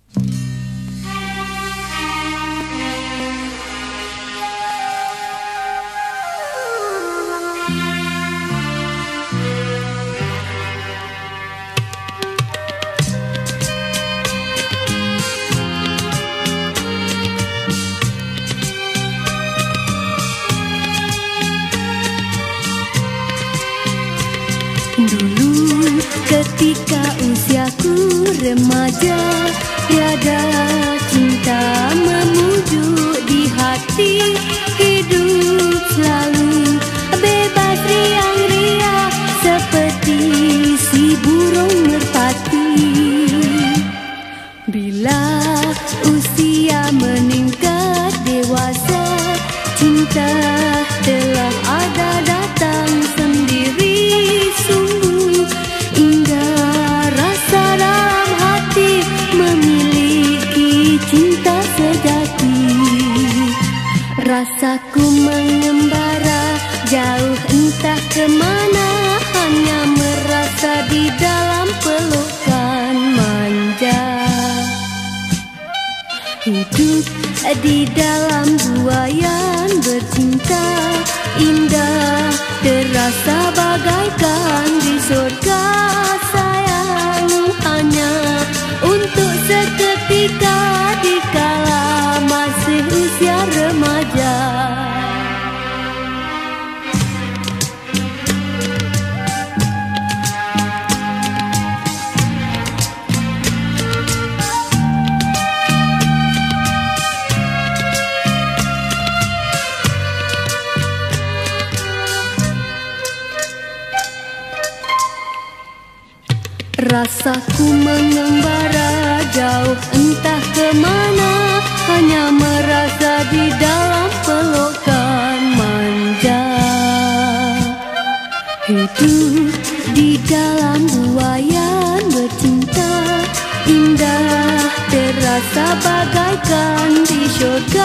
Dulu ketika usiaku remaja, tiada cinta memujuk di hati. Hidup selalu bebas riang-riang seperti si burung merpati. Bila usia meningkat dewasa, cinta telah ada datang sendiri. Sungguh indah rasa dalam hati memiliki cinta sejati. Rasaku mengembara jauh entah kemana, hanya merasa di dalam pelukan manja. Hidup di dalam buayan bercinta, indah terasa bagaikan di surga. Sayang hanya untuk seketika dikala masih usia remaja. Rasaku mengembara jauh entah kemana, hanya merasa di dalam pelukan manja. Hidup di dalam buayan bercinta, indah terasa bagaikan di surga.